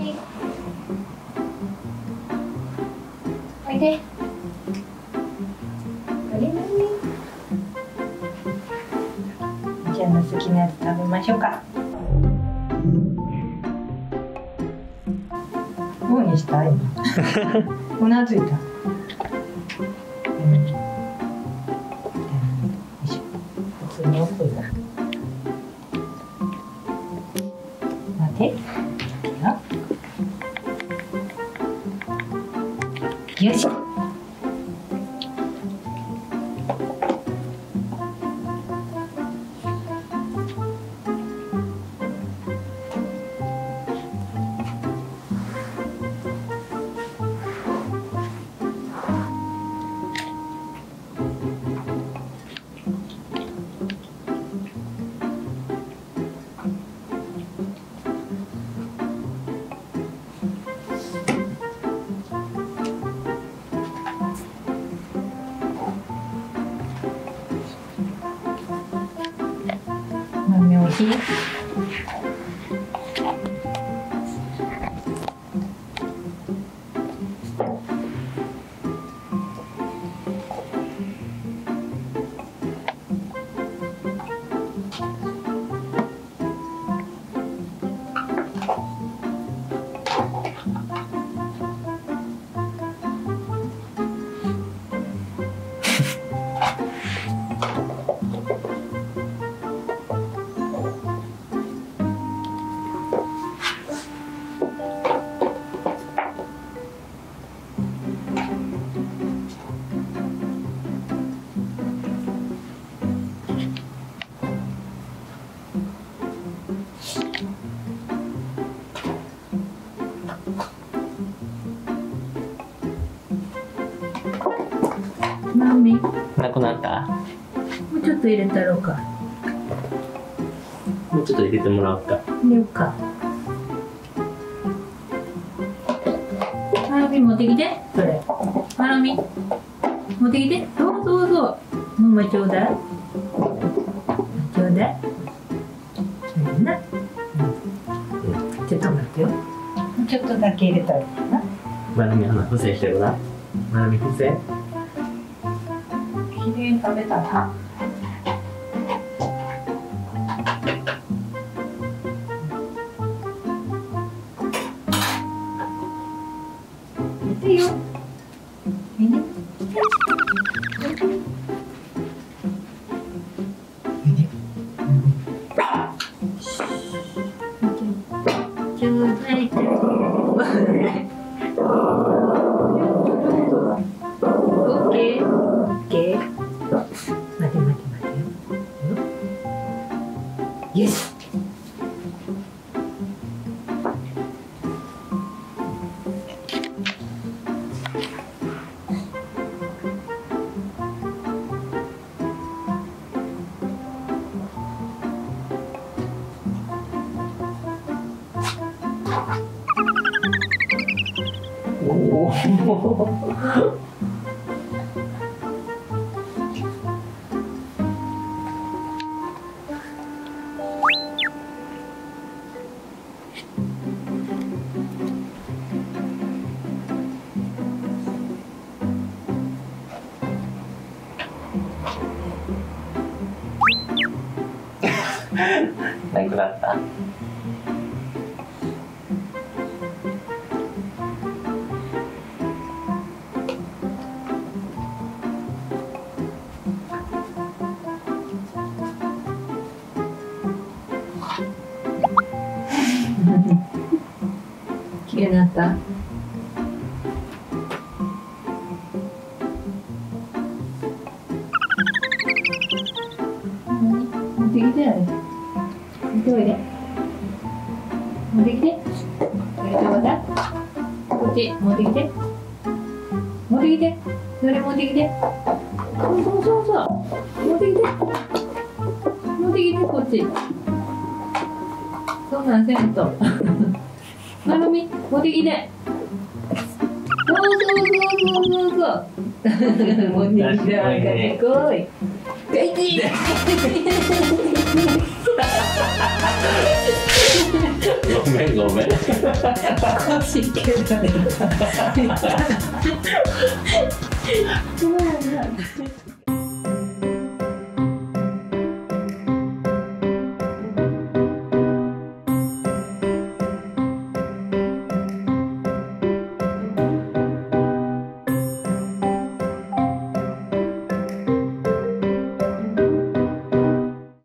み。おいで。おいで。みちゃんの好きなやつ食べましょうか。どうにしたいの？うなずいた。普通に置くよ。待て。よし。おいしい？マミ、 なくなった？ もうちょっと入れたろうか。 もうちょっと入れてもらおうか。 入れようか。マミ持ってきて、それ。マミ持ってきて。そうそうそう。ママちょうだい。ちょうだい。な。ちょっと待ってよ。もうちょっとだけ入れたらいいかな。 まなみ花不正してるな。まなみ不正。 きれいに食べたな。見てよ。見て。ちょうだい。オッケー。オッケー。待て待て待てよ。よし。 おお。なくなった。 きれいになった。持ってきてやれ。持っておいで。持ってきて。これちょうだい。こっち持ってきて。持ってきて。それ持ってきて。そうそうそうそう。持ってきて。持ってきてこっち。そんなんせんと。まなみ持ってきて。そうそうそうそうそう。持ってきてあげてこい。 ごめんごめん。 欲しいけどね。